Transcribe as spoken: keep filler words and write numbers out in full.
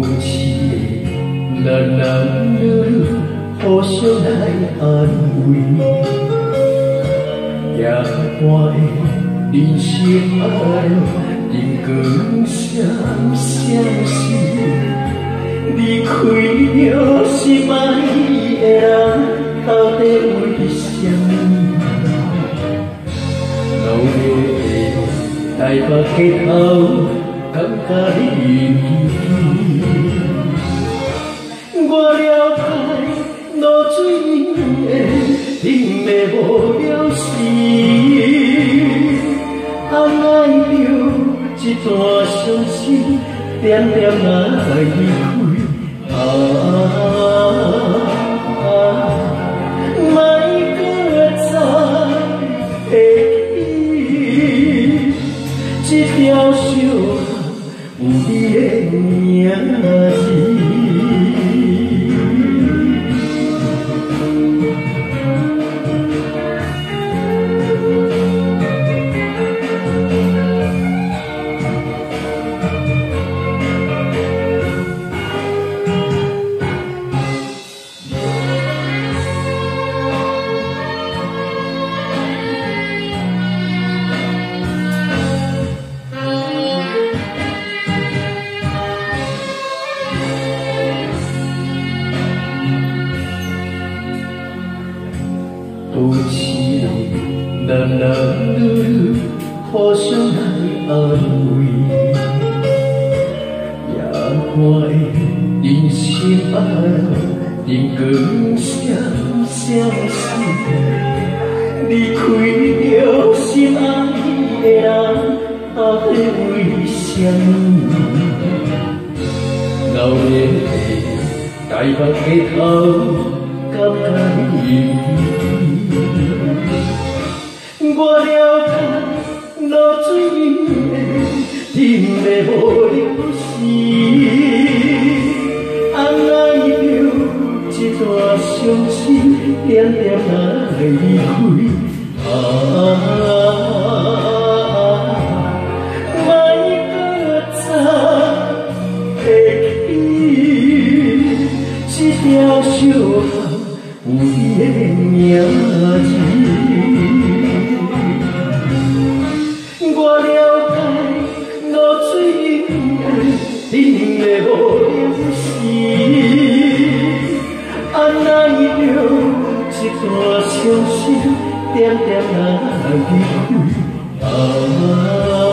痴的男男女女互相来安慰，夜半的人生爱灯光闪闪烁，离开了心爱的人，到底为什么？老夜的台北街头，感觉你我了解露水的冷的无了时，红爱着一段伤心，点点来离开。啊这条小巷有你的名字。都市的男男女女互相来安慰，夜半的人生爱灯光闪闪烁，离开了心爱的人，到底为什么？老夜的台北街头，感觉你我了解露水的冷的无了时，红爱着一段伤心，点点来离开。啊，莫搁再会去，这条小巷有你的名字。我了解露水的冷的无了时，红爱着一段伤心，点点来离开。啊